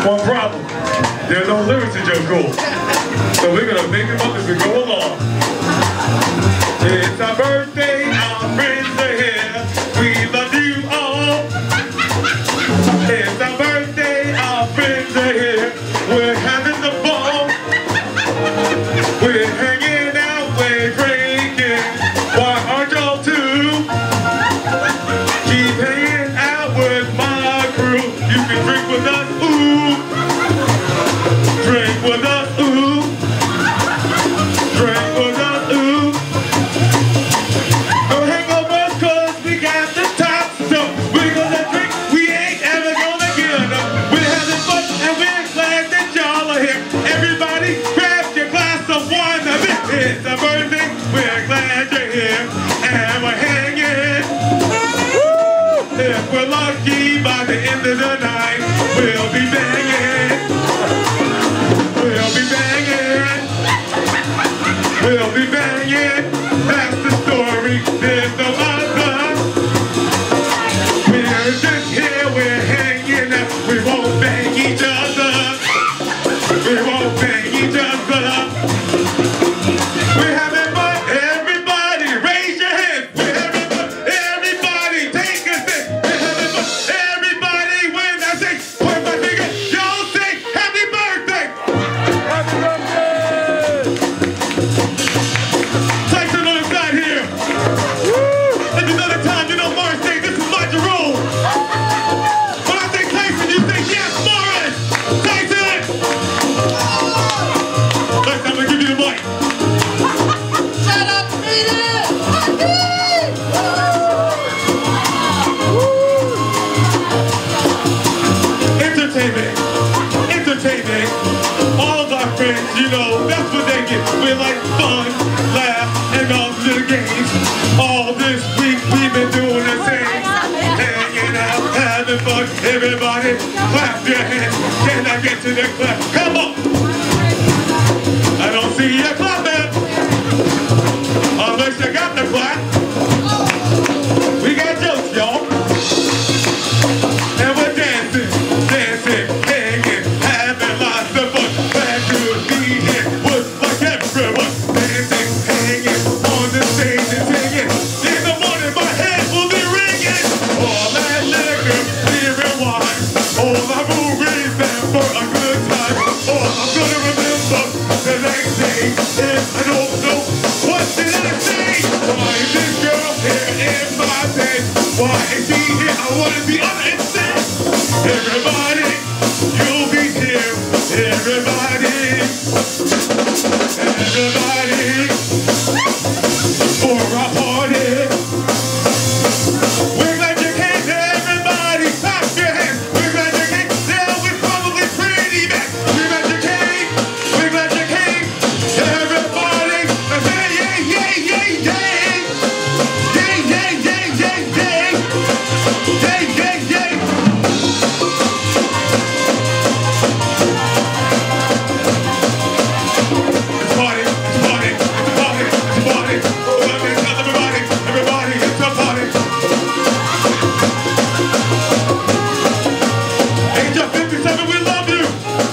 One problem, there are no lyrics in Joe Cool. So we're gonna make them up as we go along. It's our birthday, our friends are here. We love you all. It's our birthday, our friends are here. We're having the ball. We're hanging out, we're drinking. Why aren't y'all too? Keep hanging out with my crew. You can drink with us, ooh. Drink with us, ooh. Drink with us, ooh. No hangovers, cause we got the top. So we're gonna drink, we ain't ever gonna get enough. We're having fun and we're glad that y'all are here. Everybody grab your glass of wine. It's a birthday, we're glad you're here. And we're hanging. If we're lucky, by the end of the night, we'll be banging. We'll be banging. We'll be banging. That's the story. There's no other. We're just here. We're hanging out. We won't bang each other. We won't bang each other. We're having fun. Everybody, raise your hands. We're having fun. Everybody, take a sip. We're having fun. Everybody, when I say, point my finger, y'all say, happy birthday. Happy birthday. Tyson on the side here. It's another time, you know, Morris say, this is my rule. When I say Tyson, you say, yes, Morris. Tyson. Next time, I'm going to give you the mic. Shut up, Peter! Entertainment. Entertainment. All of our friends, you know, that's what they get. We like fun, laugh, and all the games. All this week we've been doing the same. Hanging out, having fun. Everybody, clap your hands. Can I get to the clap? Come on! I don't see you clapping. Unless you got the clap. We got jokes, y'all. And we're dancing, dancing, hanging, having lots of fun. Glad to be here with like everyone. Dancing, hanging, on the stage and singing. In the morning, my head will be ringing. All that liquor, beer and wine. All our movies and for a good time. All I'm gonna remember the next day is I don't know. What did I say? Why is this girl here in my bed? Why is she here? I wanna be on it instead. Everybody, you'll be here. Everybody, everybody, for our party. We're glad you came, everybody. Clap your hands. We're glad you came. Yeah, we're probably pretty bad. We're glad you came. We're glad you came. Everybody, say yay, yay, yay, yay. Yay, yay, yay, yay, yay. Yay, yay, yay. It's party, it's party, it's party, it's party. Everybody, everybody, it's a party. Angel 57, we love you.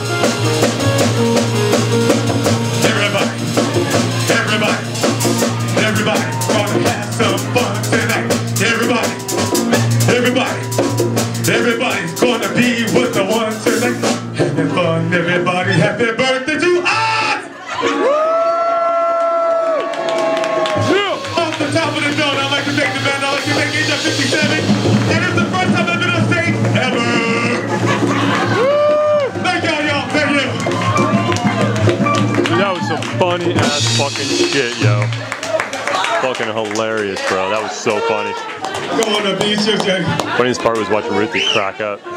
Everybody, everybody, everybody, gonna have some fun tonight. Everybody, everybody, everybody's gonna be with the one tonight. Having fun, everybody, happy birthday to us! Off the top of the dome, I'd like to thank the band. I'd like to thank Angel 57. And it's the first time I've been on stage ever. Thank y'all, thank you. Dude, that was some funny ass fucking shit, yo. Fucking hilarious, bro. That was so funny. Go on the beach, okay? Funniest part was watching Ruthie crack up.